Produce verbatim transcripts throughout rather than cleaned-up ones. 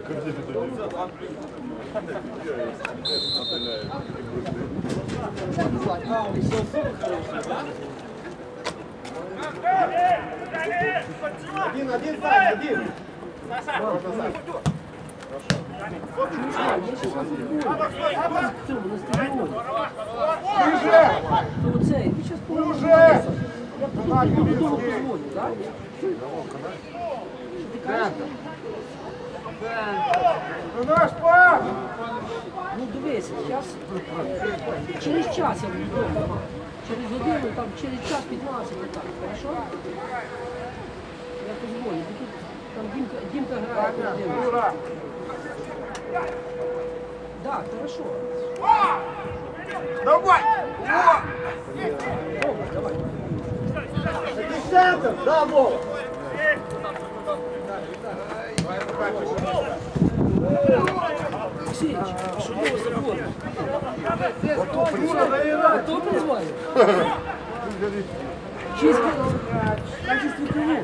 Один, один, Сань, один. Оцей, ти зараз повернувся. Я потім додому позвоню, так? Ну наш пас! Ну дивися, зараз, через час я буду вдома. Через годину, там, через час п'ятнадцять, так, хорошо? Я позвоню, бо тут, там Дімка, Дімка грає. Ура! Так, хорошо. Давай! Добре, давай. Ти центр, да, Вова? Алексеевич, что было с тобой? Кто призвали? Чисто в качестве кого?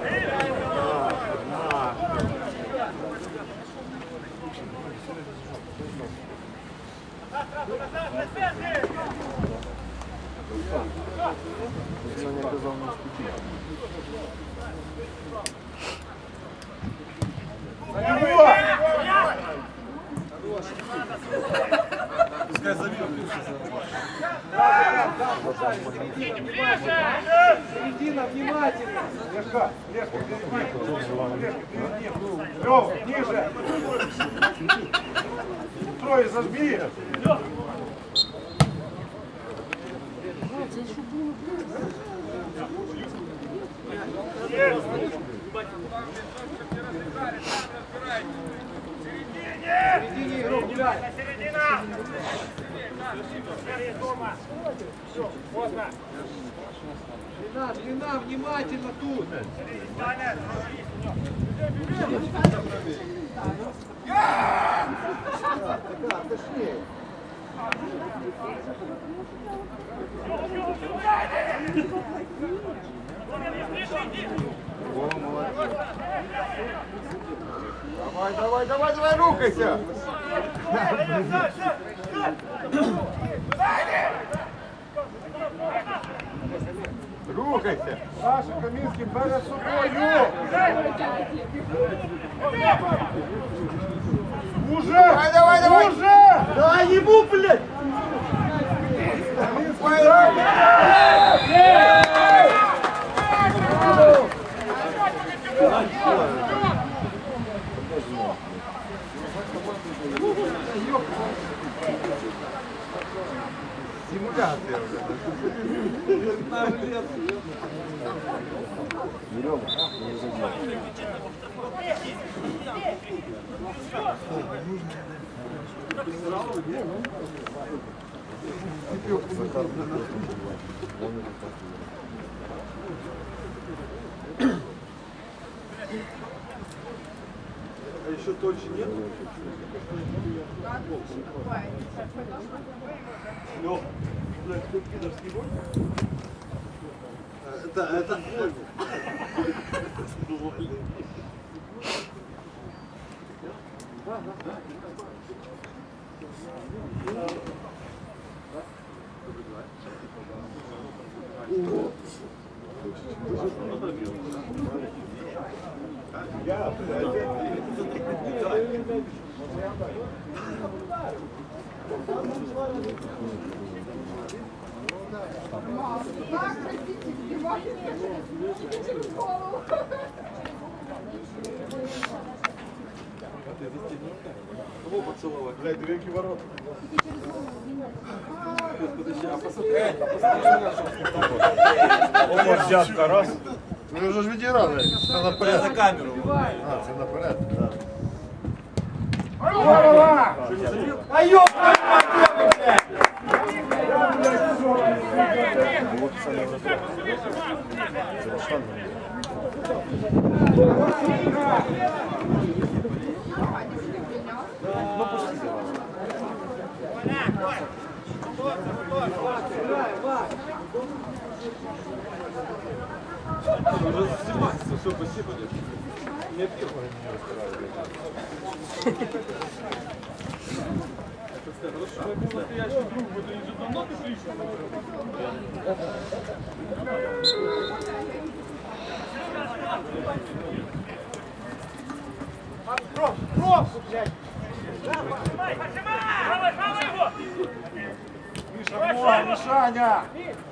Пускай забьет. Середина, внимательно. Лешка, Лешка, Лёв, ниже. Трое зажми. Середине игру, гуляй. Середина. Все, поздно. Длина, длина, внимательно тут. Отошли. Давай, давай, давай, давай, рухайся! Рухайся! Саша Камінський перед собою! Уже! Давай, давай, давай! Уже! Давай ему, блядь! Камінський, симуляция уже. Берем, не забьем. А еще точно нет? Лёх, блядь, ты пидорский гол? Это, это... Я, кого поцеловать? Блядь, две ворота. Подожди, а посмотри, а посмотри, Ось взятка, раз. вы уже ж ветераны. Це на порядок. За камеру. А, це на порядок, да. А ёб! Все, спасибо. Не пил. Кров, кров, блядь. Миша, вон, Мишаня.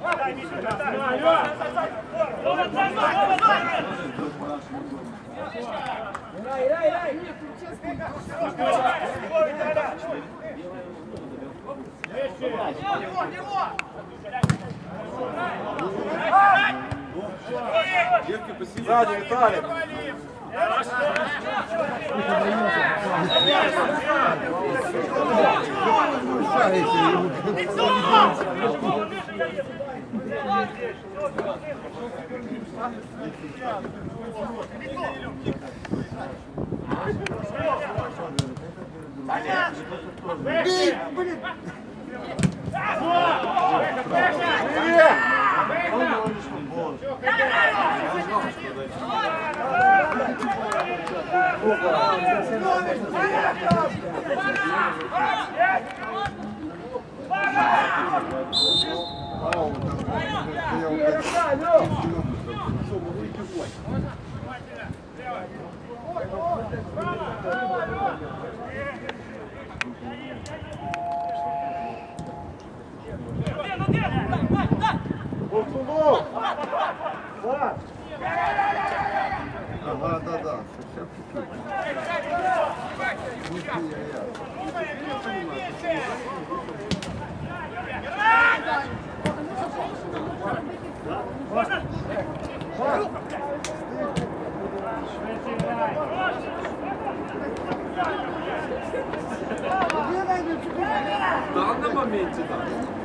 Сзади, Виталий. Бей, блин! Ага, да-да, совсем Да, на моменте, да.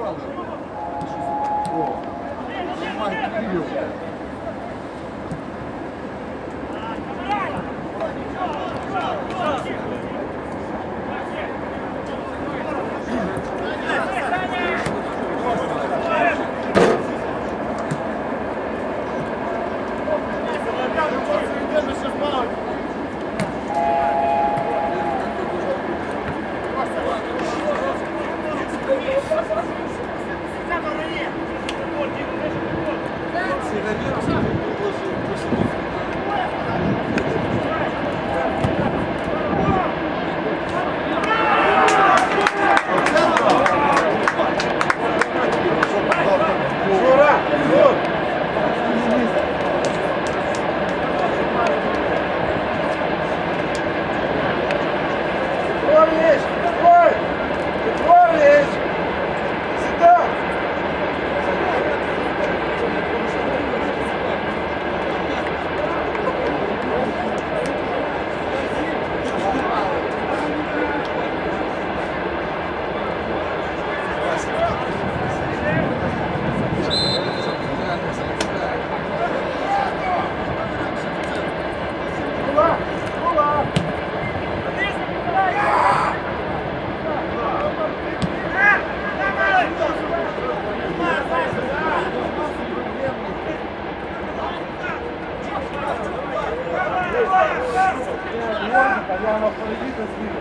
Яна впереді та зліва.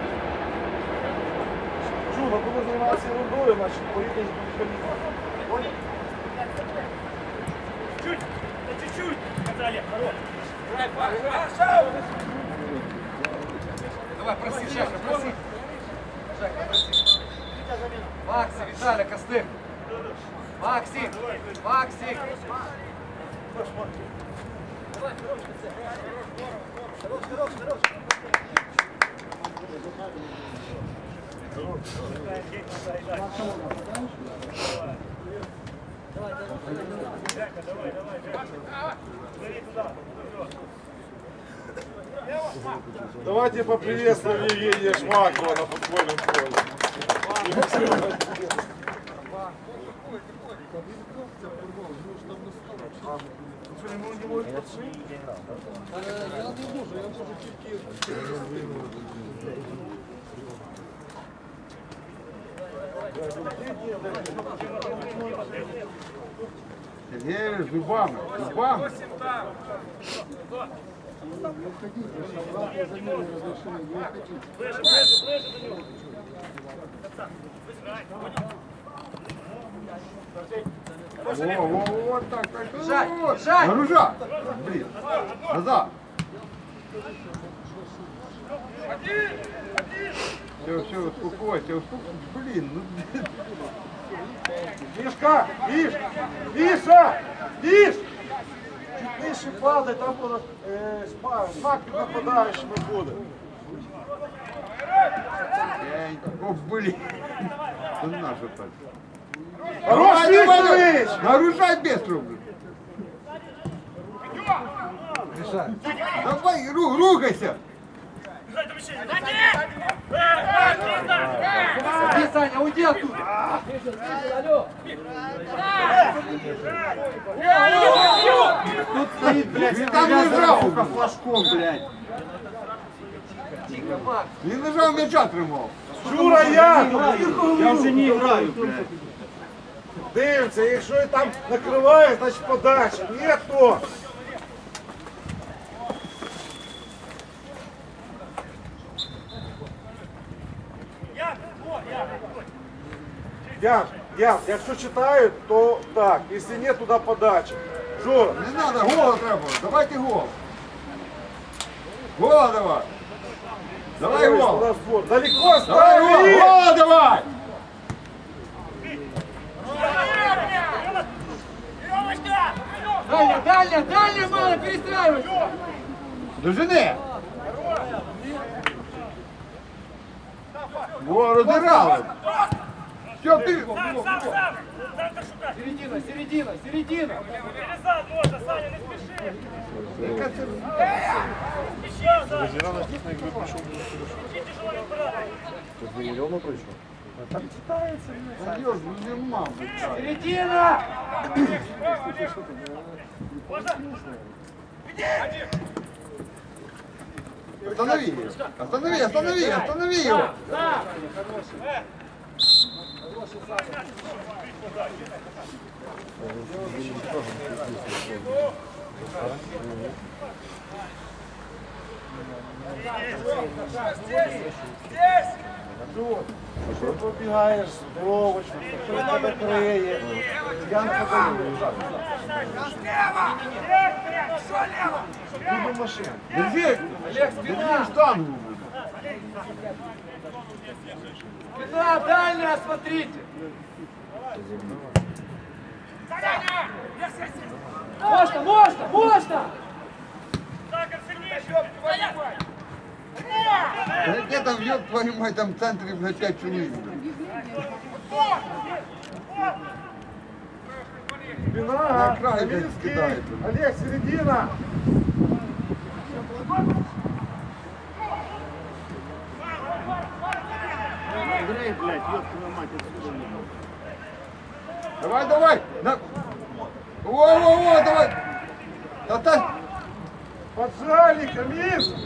Чудо, коли займатися ерундою, значить поїдеш до Понял? Чуть, чуть-чуть. Далее, хорош. Давай, проси, Жека, проси. Жека, проси. Макси, Виталя, Костык. Максик, Максик. Давайте поприветствуем Евгения Шмакова на футбольном поле. Сергей, зубами, зубами. Ближе, ближе, ближе до нього. Во, во, вот так, так. Бежать, Вот. бежать. Нагружай. Блин. Назад. Все, все, успокойся, успокойся. Блин, ну... Мишка, Миш! Миша! Миш! Чуть нижче падай, там буде е, шпа- шмак під нападаючими буде. Эй, о, блин. Это наша так. Хорош, Викторович! Нагружай быстро. Давай, ру, ругайся. Иди, Саня, уйди оттуда. Тут стоит, блядь, и там лежал флажком, блядь. Тихо, Макс. Не лежав, м'яча тримав. Шура, я! Я вже не граю, блядь. Дивимося, якщо і там накриває, значить подача. Ні, то. Я, о, я. Ян, Ян, якщо читають, то так. Якщо ні, туди подача. Жора, Не надо, гола треба. Давайте гол. Гола давай. Давай туди гол. в створ. Далеко Давай гол. стави! Гола давай. Дальня, дальня, дальня, мало, перестраивайся. Дожини. Во, розірали. Все, ти. Сам, сам, сам. Центр шукай. Середина, середина, середина. Перезад можна, Саня, не спіши. Ще, Саня. Чи тяжело відбирати? Серйозно, ну нема. блядь. Середина. Можна? Останови его. Останови, останови, останови его. Ти побігаєш здоровочно, хтось тебе криє. Ян подає. Любим машину. Держи. Олег, спина. Штангу. Спина, дальняя, смотрите. Можно, можно, можно. Сакар, сильніше. Да где там, ёб твою мать, там в центре, блядь, пять человек. Спина, На край, блядь, Каминский. кидает. Олег, середина. Давай, давай. На... Во-во-во, давай. Да-да. Поджали, Камин.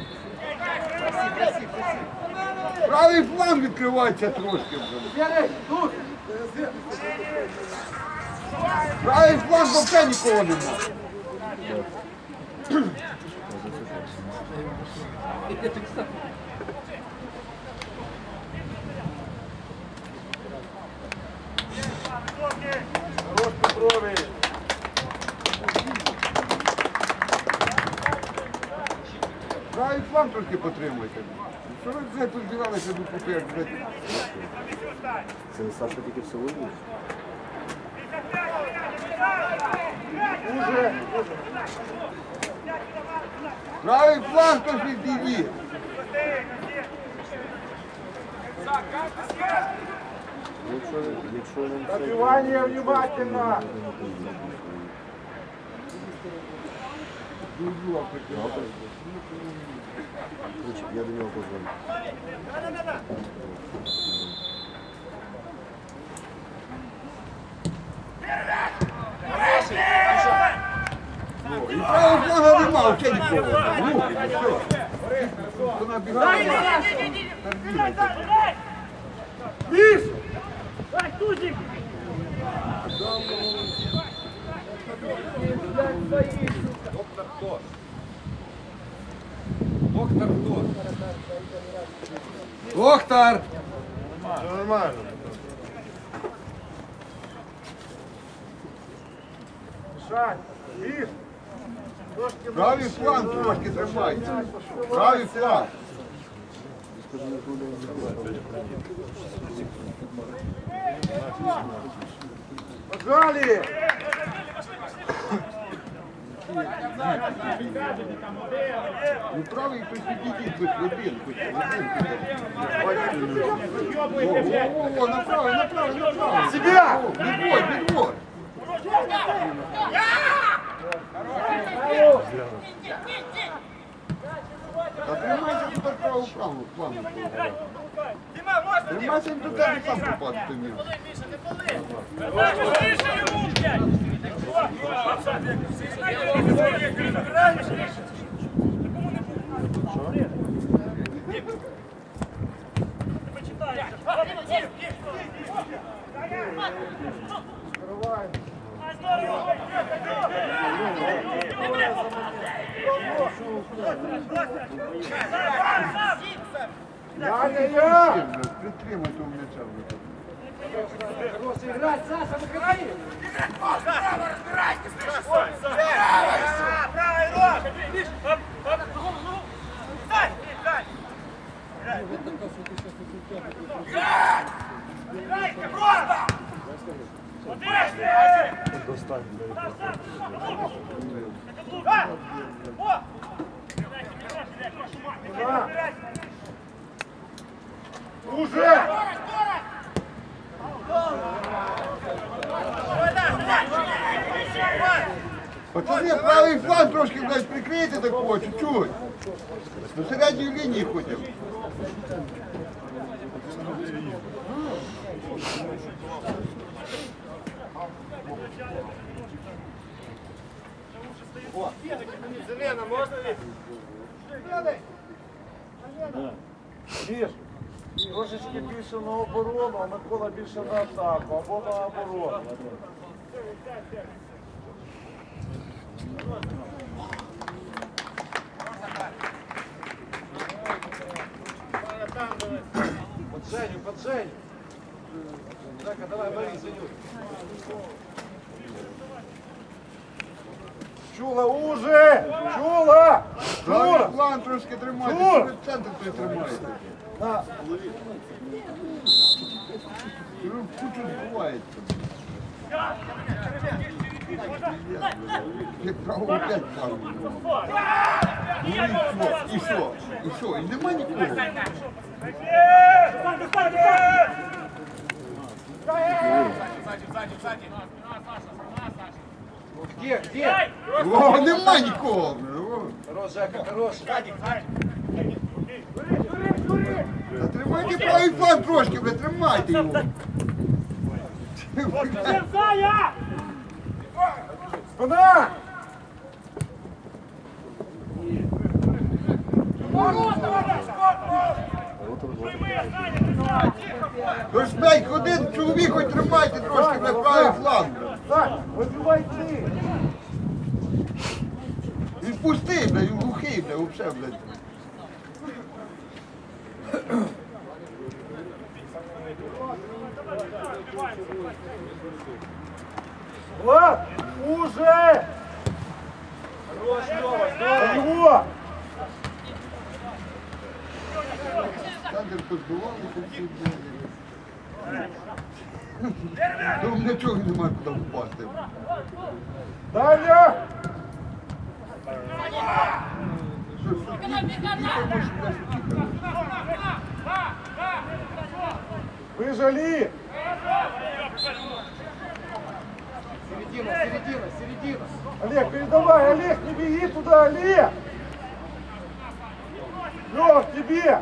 Правий фланг відкривається трошки. блядь. Бери, тут. Правий фланг взагалі нікого нема. Хорош, Петрович. Правий фланг трошки потримуйте. Що ви це позбиралися до купи, як блядь? Це Саша тільки в село був? Уже. Правий фланг тож відійди. Якщо, якщо він це... Добивание внимательно. Я до нього позвоню. І правого фланга нема, взагалі нікого. Глухий, ну все. Вона бігає. Миш! Дай, тузик. Охтар! Все нормально. Шань, віз. Трошки Правий нижче, фланг да. трошки тримайте. Правий фланг. Погнали! Ну правий хтось підійдіть, хоч один, хоч один. О, направо, направо, направо. Себя! Відводь, відводь. Та тримайся тут праву праву плану. Тримайся до тебе сам попаде ти міг. Я не я! Притримай того м'яча. Хороший грать, Саша, выходи! Уже! Пацани, правий фланг трошки, блядь, прикрийте такого, чуть-чуть. До середньої лінії ходимо. Міш, трошечки більше на оборону, а Микола більше на атаку, або на оборону. Под Женю, под Женю. Жека, давай, бери, Женю. Чула уже! Чула! Правий Чула! фланг трошки тримайте, Чур! ви центр той тримаєте. На. Кучу збувається. Як право опять фланг. Ну і що? І що? І що? І нема нікого. Где, где? О, нема нікого. Хорош, Жека, хорош. Тримайте правий фланг трошки, ви тримайте його. Спина! Тож, блядь, один чоловік хоч тримайте трошки на правий фланг. Так, вибивай ти! Він пустий, блядь, він глухий, блядь, вообще, блядь. Влад, уже! Хорош, Лёва, здорово. Его! Центр позбивалися всі, блядь. Там нічого немає куди впасти. Даня! Що, що, ти можеш кудись утікати? Выжали! Середина, середина, середина. Олег, передавай! Олег, не беги туда, Олег! Лёв, тебе!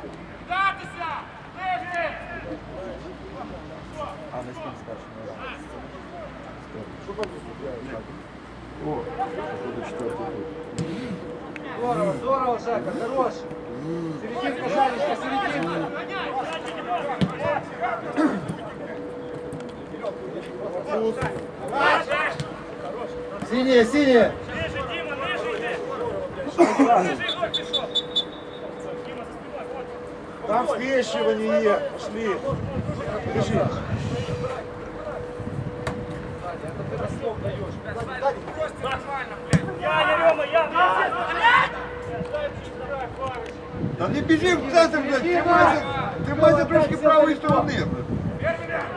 Здорово, здорово, Жека, хорош. Серединка, Жанечка, серединка. Синяя, синяя! Там скрещивание пошли. Бежи. Я, Ерема, я, Та не біжи в центр, блядь, тримайся, тримайся трошки правої сторони, блядь.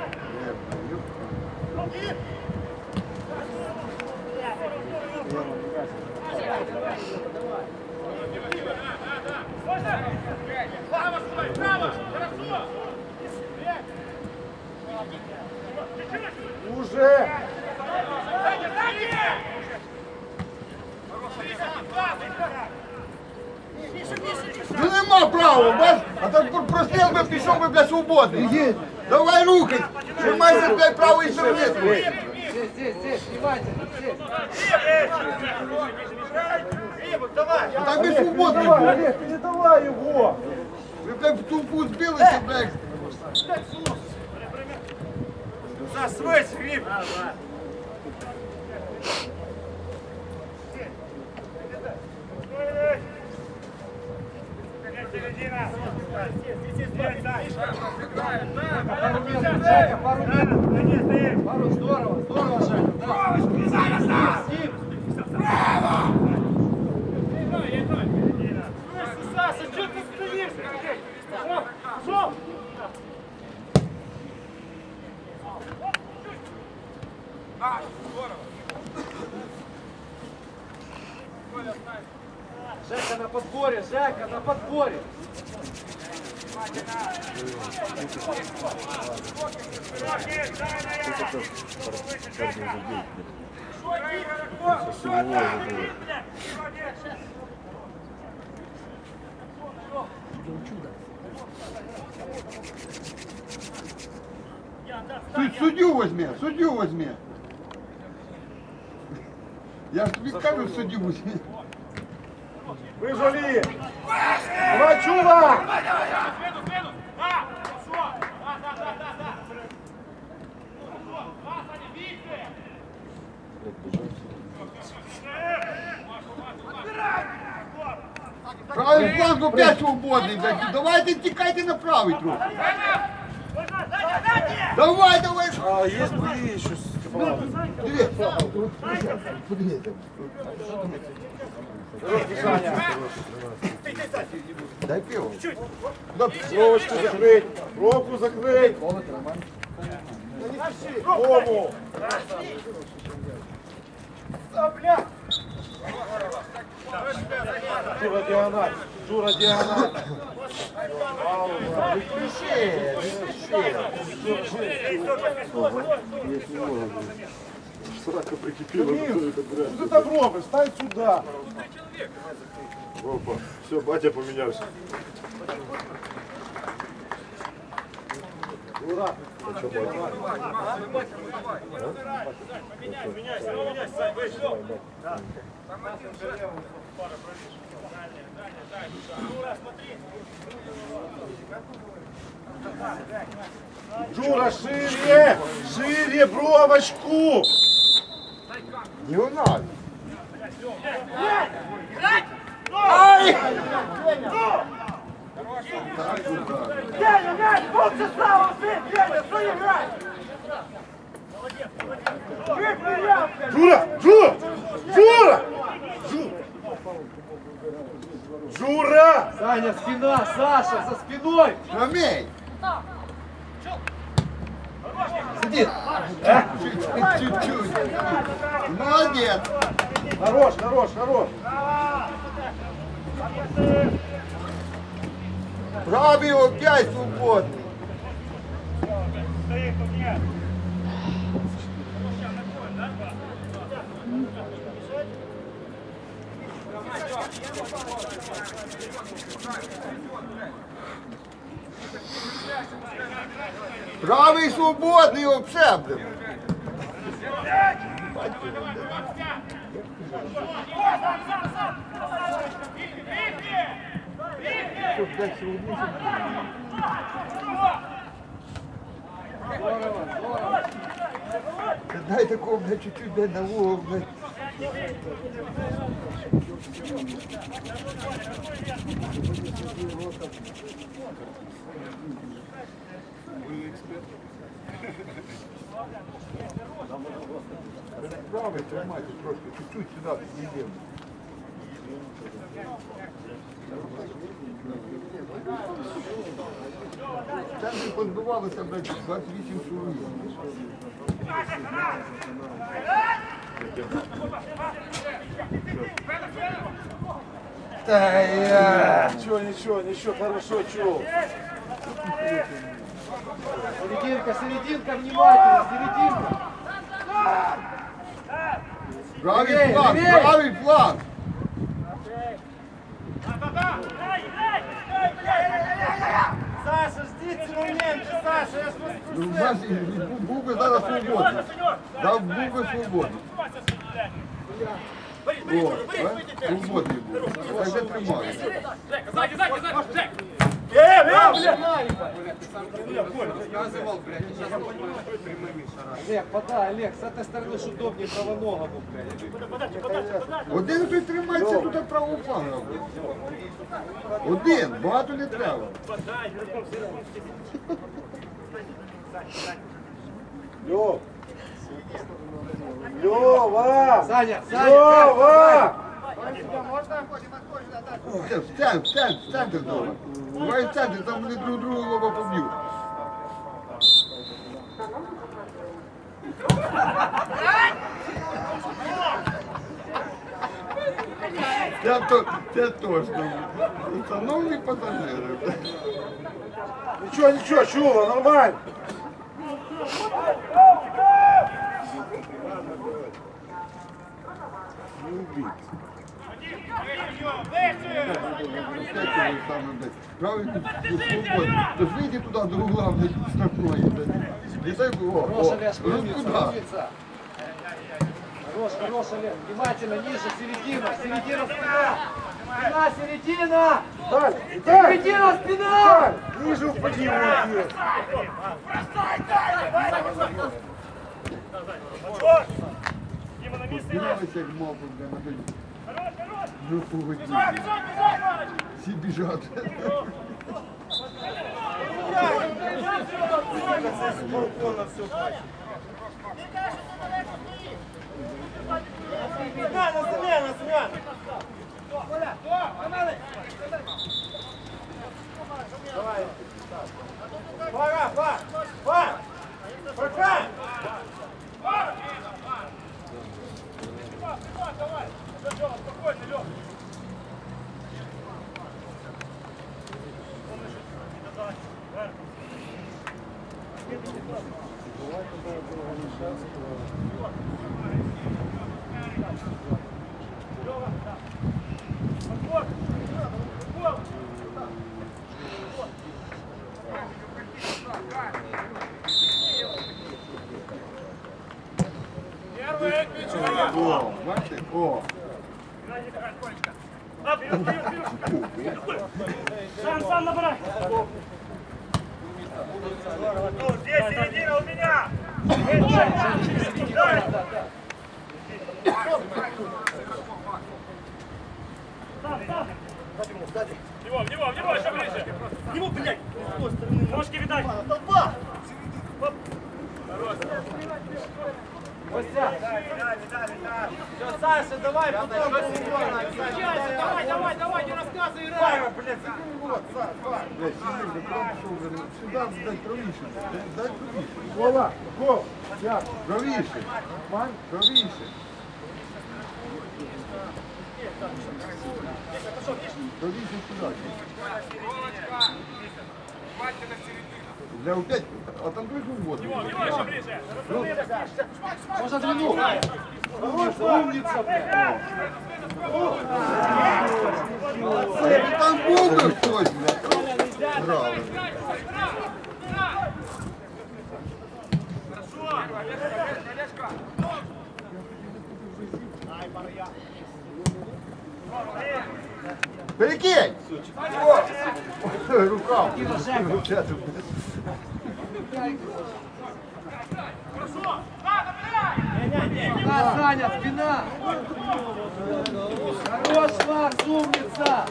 Уже. Ну нема права, бач, а так простріл би пішов би, блядь, свободний. Давай рухай, тримайся, блядь, правої сторони. Здесь, здесь, здесь, внимательно, здесь. А так би свободний Давай, був. Олег, передавай его. Ви, блядь, в тупу збилися, блядь. Засвись, Гриб! Середина! Пару метров, Жека, пару метров. Пару, здорово, здорово, Жека, да. Саша, что ты стоишь? Шел! Жека на подборе, Жека на подборе. Идем чудо. Су- Суддю возьми, суддю возьми. Я ж тобі кажу, суддю возьми. Выжили. Давай, чувак. Правий фланг опять свободний, блядь. Давайте тікайте на правий трохи. Давай, давай. А, есть бои еще с Диви. Подивіться. Дай пиво. Пробочку закрыть. Пробку закрыть. Кому? Жура диагональ. Жура диагональ. Срака прикипела. Что ты там робишь? Стань сюда. Опа, все, батя поменялся. Ура. Жура, шире! Шире бровочку! Діагональ. Деня, мяч! Вот состава! Деня, что играть? Жура! Жура! Жура! Жура! Жура! Саня, спина, Саша, за спиной. Ромей. Сиди. Чуть-чуть. Молодец. Хорош, хорош, хорош! Правый опять свободный. Правый свободный вообще, блин. Дай такого, блядь, чуть-чуть, блядь, на угол, блядь. Правий тримайте трошки, чуть-чуть сюди підійдемо. Там не позбивалося, блядь, двадцять вісім чоловік. Та я. Ничего, ничего, ничего, хорошо, чё. Серединка, серединка, внимательно, серединка. Правий Левей, фланг, левей! правий фланг. Саша, ждите моменты, Саша, я ж вас Ну, у нас і- і був- був би зараз свободний. Дав був би свободний. О, а? Свободний був. Так же тримався. Олег, подай, Олег, с этой стороны ж удобнее правоногому, блядь. Один той тримається тут правого фланга. Один, багато не треба. Лёв. Лёва! Саня, Саня, Лёва! Встань, встань, встань так дома. Давай встань, там вони друг друга лоба поб'ють. Це то, це точно. Шановні пасажири. Ничего, ничего, чува, нормально. Не убить. Правильно, свободно. То ж вийди туди до угла, блядь, штрафної, блядь. Не дай Бог. Хорош, О, Олег, ну умница, куда? умница. Хорош, хорош, Олег, внимательно, ниже, середина, середина, спина. Спина, середина. Даль, Даль, Середина, спина. ниже упади, молодец. Збиралися, як мавпи, блядь, на день. Ну, погоді. Всі біжать. Смена, смена, смена. Давай. Пора, пора, пора. Пока. О, бачите? О. Сам, сам набирай. Ну, здесь середина у меня. Него, в него, в него, еще ближе. В него, блядь. Ножки видать. Толпа. Костя. Все, Саша, давай, потом. Давай, давай, давай, не рассказывай, играй. Блядь, сюди, вже прям пішов, вже. Сюди, дай правіше. Дай правіше. Вова, гол. Я. Правіше. Мань, правіше. Правіше сюди. Для опять, а там той свободный. Него еще ближе. Можно длину. Умница, блядь. Молодцы. Там Бога хтось, блядь. Браво. Перекинь! Рукав! Рука тут. Хорошо. Да, набирай. Спина, Саня, спина! Хорош, Макс, умница!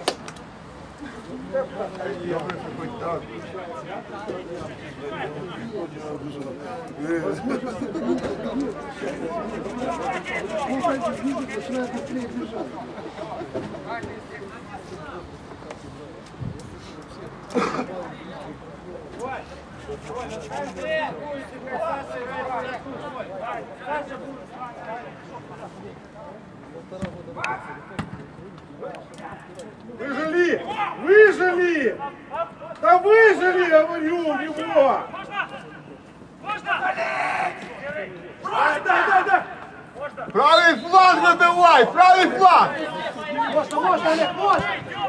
Выжили! Выжили! Да выжили, я говорю, его! Дай, дай, дай, дай! Правий фланг вибивай, правий фланг! Можна, можна, Олег, можна!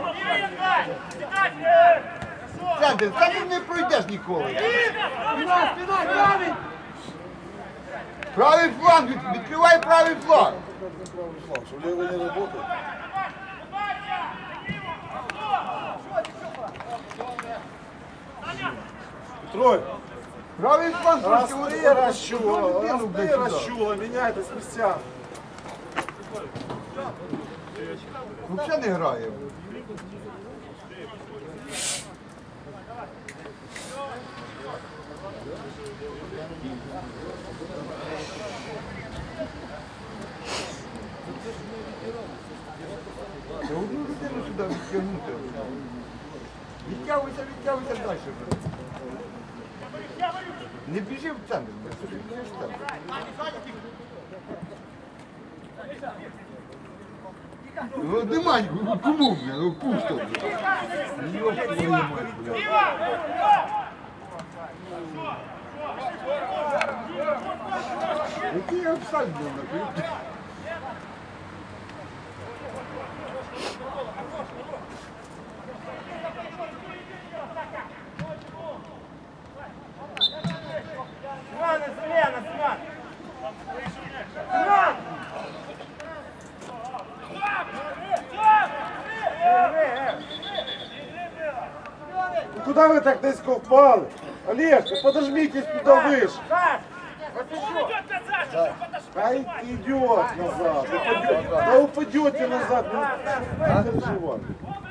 Центр, та ти не пройдеш ніколи. Спина, спина, правий! Правий фланг, від- відкривай правий фланг. Что левый не работает? Трой, Правий фланг трошки расты от- расчула, от- от- от- расты сюди. расчула, меняй это с места. Взагалі не грає. Та одну людину сюди відтягнути. Відтягуйся, відтягуйся далі. Не біжи в центр, не біжи в центр. Ну, нема, ну, кому, блін, ну, пусто, блін. Йоп, твою мать, блін. Який офсайд був, нахуй? Семен, Семен, Семен! Семен! Ну куда вы так низко впали? Олег, ну подожмитесь туда выше. Саш! Вот еще! А идет назад. Упадет. Да упадете назад. Не переживай.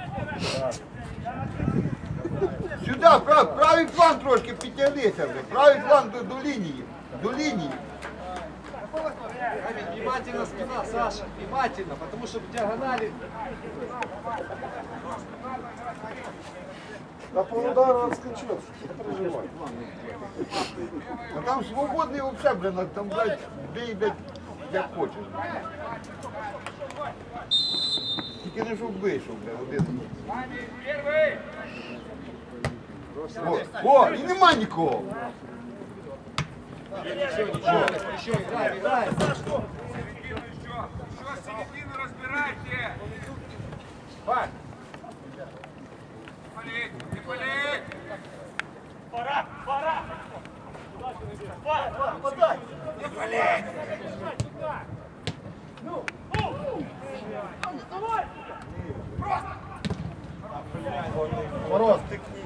Сюди, прав, правий фланг трошки підтягнися вже. Правий фланг до, до лінії. До лінії. Внимательно спина, Саша, внимательно, потому что в диагонали... Да по удару отскочил. Не переживай. А там свободний вообще, блин, там, блядь, бей, блядь, як хочеш. Тільки не щоб вийшов, блядь, один. О, о, і нема нікого. Еще играй, играй! Пора, пора! Мороз.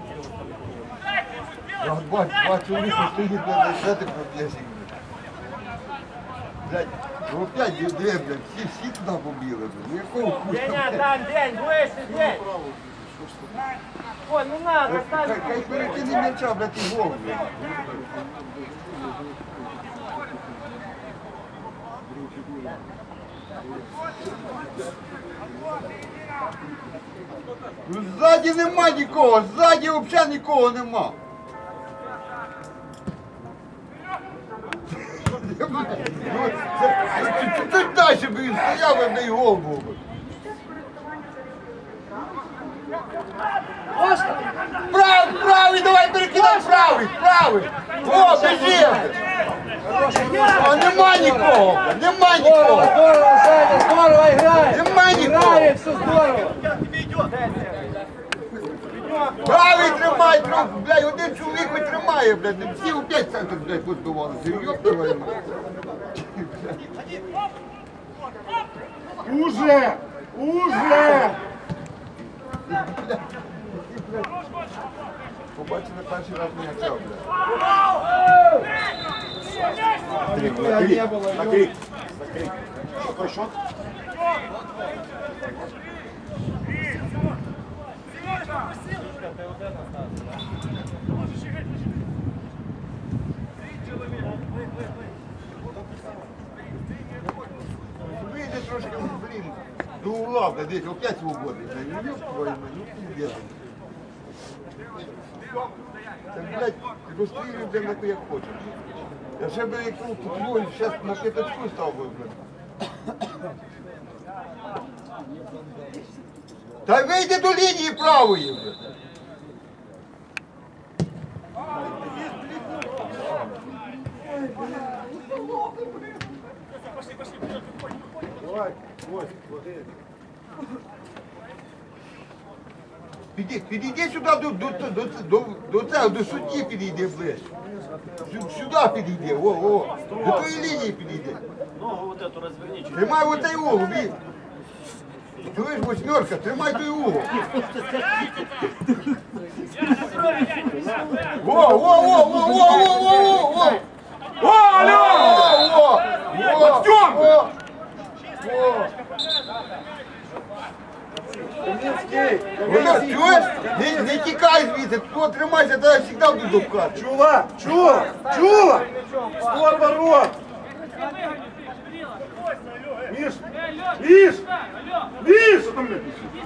Я бачу, два чоловіка стоїть, блядь, де ти проблесик, блядь. Блядь, ну опять дві, блядь, всі, всі туди побіли, блядь. Ну якого хуя, Деня, блядь? там, День, выше, День! Ой, ну надо, Хай, оставь! хай перекине м'яча, блядь, і гол, блядь. Ну, ззаді нема нікого, ззаді взагалі нікого нема. Ну, це- це- Чуть далі б він стояв, аби й гол був би. Правий, правий, давай перекидай правий, правий. О, біжи. О, нема нікого, нема нікого. Здорово, Саня, здорово играй! Нема нікого. Играй, все здорово! Правий тримай, трохи, блядь, один чоловік витримає, блядь, всі опять центр, блядь, позбивалися. Йоп твою мать. Уже! Уже! Побачили перший раз м'яча, блядь. Нихуя не было, Накрыть. Какой счет? Выйди трошки, блин, до угла, да, здесь опять свободный. Да, не ёб твою мать, ну пиздец. Так, блядь, розстрілюй, блядь, нахуй як хочеш. Я ще би як ну, твою, зараз на п'ятачку став би, блядь. Та вийди до лінії правої, блядь. Давай, ось, води. Піди, підійди сюди до, до, до, до, до цього, до судді підійди ближче. Сю- Сюди підійди, о, о, до тої лінії підійди. Ногу вот эту разверни. Тримай оцей угол, Вік. Чуєш, восьмерка, тримай той угол. Во, во, во, во, во, во, во, во. О, алло! Во, во, во, Артем! во, во. Кам'янський! Воно, чуєш? Не, не тікай звідси, хто тримайся, то я завжди буду допкати. Чула? Чула? Чула? Створ ворот! Миш! Миш! Миш! Что там, блядь?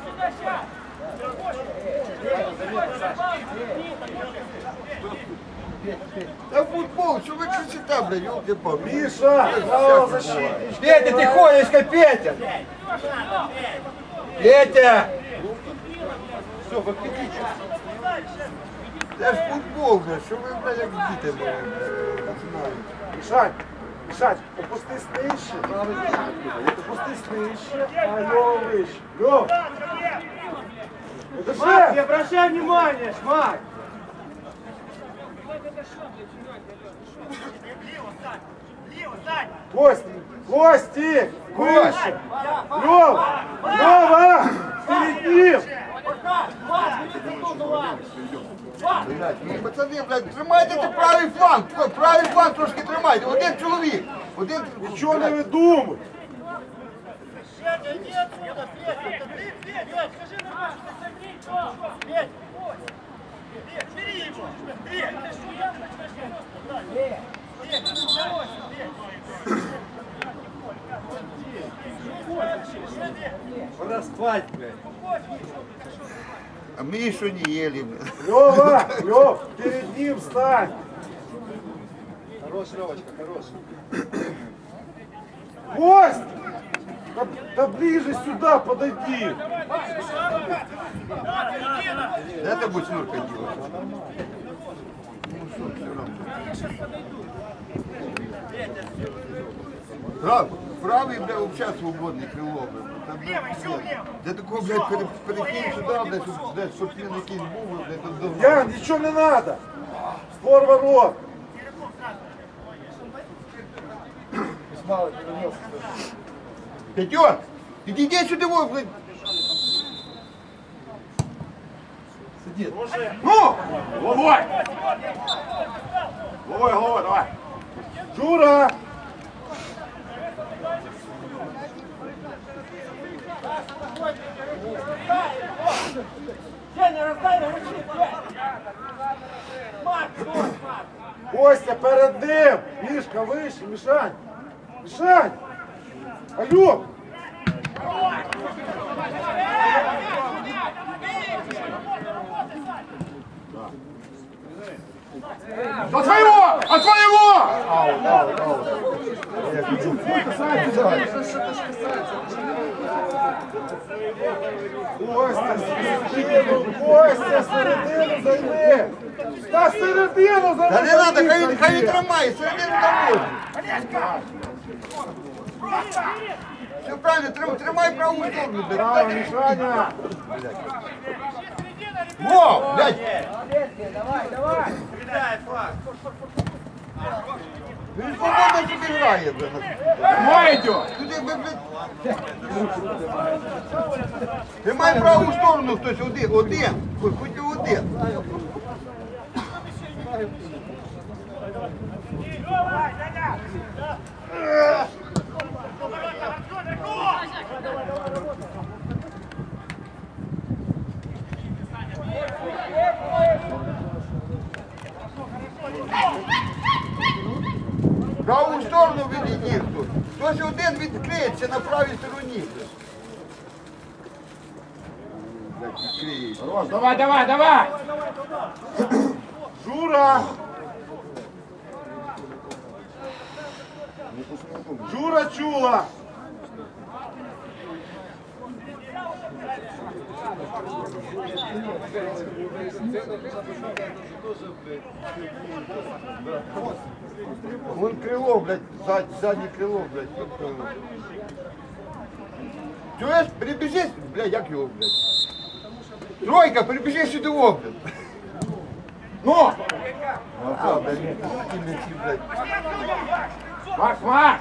Та футбол, що ви кричите, блядь, ёлки-палки. Миша! Правозащитник! Петя, тихонечко, Петя! Петя! Все, в аппетите! Це ж футбол, блядь, що ви, блядь, як діти, блядь, починаєте. Мишань! Мишань, опустись нижче! Опустись нижче, а Лёва вище! Лёв! Это Макс, же! не обращай внимания, Шмак! Костик! Костик! Выше! Лёва! Лёва! Перед ним! Блядь, ви, пацани, блядь, тримайте ти правий фланг, правий фланг трошки тримайте, один чоловік, один... Ничего не выдумай! Пора спать, блядь. А ми що не їли, блядь. Лёва! Лёв! Перед ним встань! Хорош, Левочка, хорош. Кость! Да, да ближе сюда подойди! Де ти будь шнурка діла? Ну що, все равно. Прав, правий, блядь, взагалі свободний крило, блядь. Там, блядь, де такого, блядь, пере- перекинь сюди, блядь, щоб, блядь, спортсмен якийсь був, блядь, тут догнав. Ян, ничего не надо! Створ ворот! Пятер, підійди сюди, во, блядь. Ну! Головой! Головой, головой, давай! Жура! Костя перед ним! Мишка вище, Мишань! Мишань! Алло! От своего! От своего! Костя, середину! Костя, середину займи! Та середину займи! Та не треба, хай він, хай він тримає, середину там можна. Все правильно, трим- тримай праву сторону, блядь. Право, Мишаня! Во, блядь. Він свободно собі грає, блядь. Мой идет! Туди, блядь, блядь. Тримай праву сторону хтось один, один, хоч хоч і один. праву сторону відійдіть хтось. Хтось один відкриється на правій стороні. Блядь, відкриється. Рос, давай, давай, давай! Жура! Жура чула! Вон крило, блядь, зад, заднє крило, блядь. Чуєш? Прибіжи, блядь, як його, блядь. Тройка, прибіжи сюди, о, блядь. Ну! А, блядь, кінниці, блядь. Макс, Макс!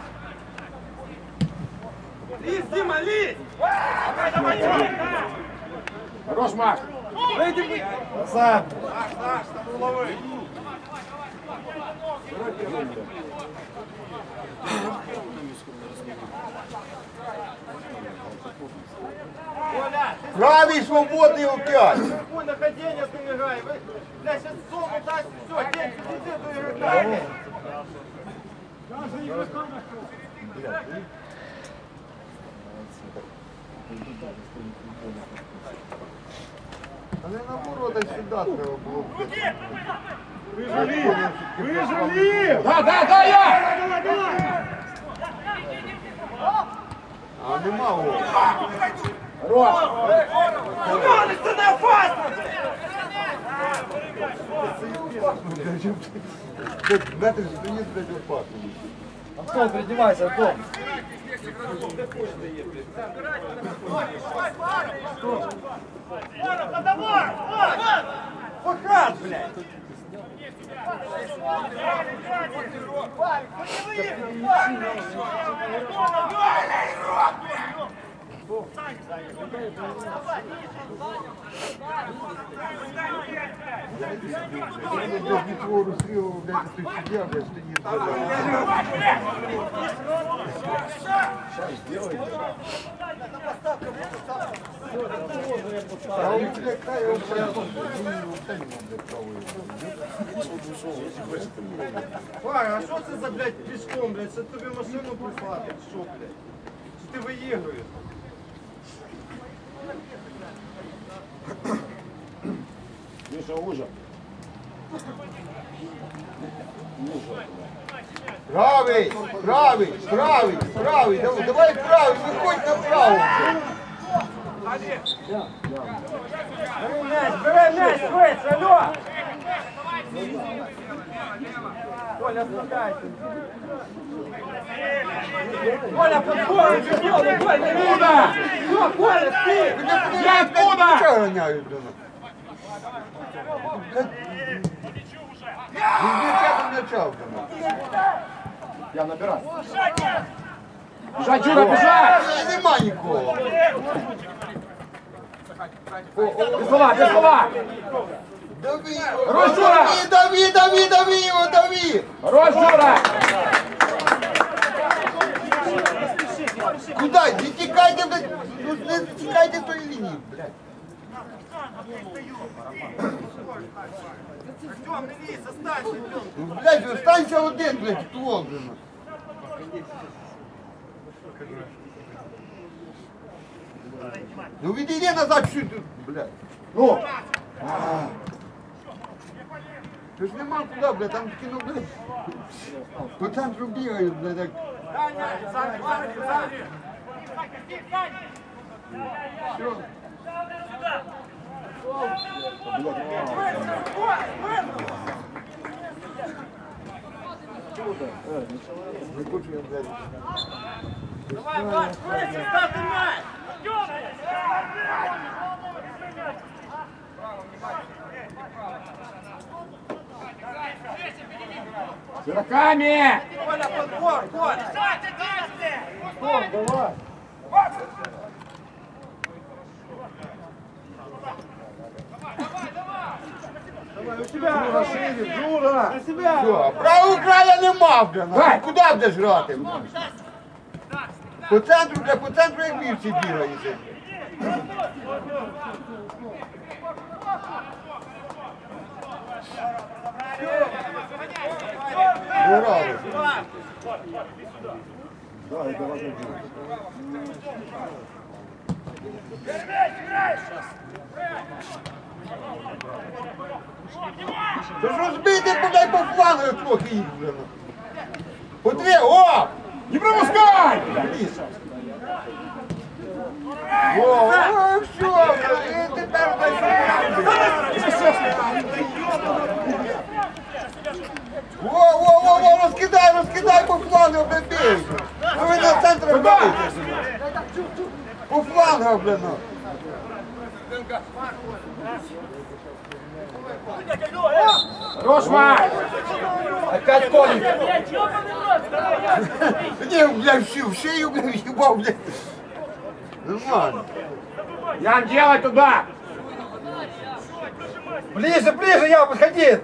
Лізь, Дима, лізь! Хорош, Макс! Вийди! Красавчик! Коля, ти Правий свободний опять. спокійно, ходіння ти не грай. Ви, бля, щас зону дасть, все, день, іди до ігрока. А не на ворота сюди треба було. Вижалів! Вижалів! Да, да, да, я! А нема ворота. Хорош! Це не опасно! Метр стоїть, блядь, опасно. Антон, придівайся, Антон! Показ, блядь! Я блядь, відвору стрілу, блядь, тут суддя, блядь, стоїть. блядь. А он, блядь, край, он, блядь, ну, оце нема, блядь, правої. Пара, а що це за, блядь, пішком, блядь? Це тобі машину прислати? Що, блядь? Чи ти виігруєш? Миша, ужа! Правий, правий, правий, правий, давай, давай правий, виходь направо. Бери м'яч, бери м'яч, швидше, алло! Коля, спускайся. Коля, подбор, чемпион, Коля, не видно! Все, Коля, спи! Я откуда? Мяча гоняють до нас. Без мяча до мяча до нас. Я набираю! Бежать, Жура, бежать! Е, Нема нікого. Без гола, без гола! Дави його, Хорош, Жура! дави, дави, дави, дави його, дави! Хорош, Жура! Куда? Не тікайте, блядь, ну не тікайте з тої лінії, блядь. Артем, не лізь, останься, Артем. Ну, блядь, останься один, блядь, ствол, блядь. Ну відійди назад чуть, блядь. Ну! Ти ж нема куди, блядь, там кіно, блядь. По центру бігають, блядь, так. Саня, Саня, Саня, Саня. Все. Викучуємо, блядь. Давай, Влад, швидше, ставте м'яч! С игроками! Коля, подбор, Коля! Давай! Жура, шире, Жура! Все, правого края нема, блядь. Дай. Куди будеш грати? блядь? По центру, блядь, по центру як вівці бігаєте. Грали. Ти ж розбийте, подай по флангу трохи їх вже. По дві, о! Не пропускай! О, о, все, і тепер дай Во, во, во, во, розкидай, розкидай по флангу, блядь, бей. Ну ви на центр бийте. По флангу, блядь, ну. Хорош, Вань! Опять Колин. Не, блядь, в шею, в шею, блядь, ебал, блядь. Нормально. Ян, делай туда! Ближе, ближе, я подходи.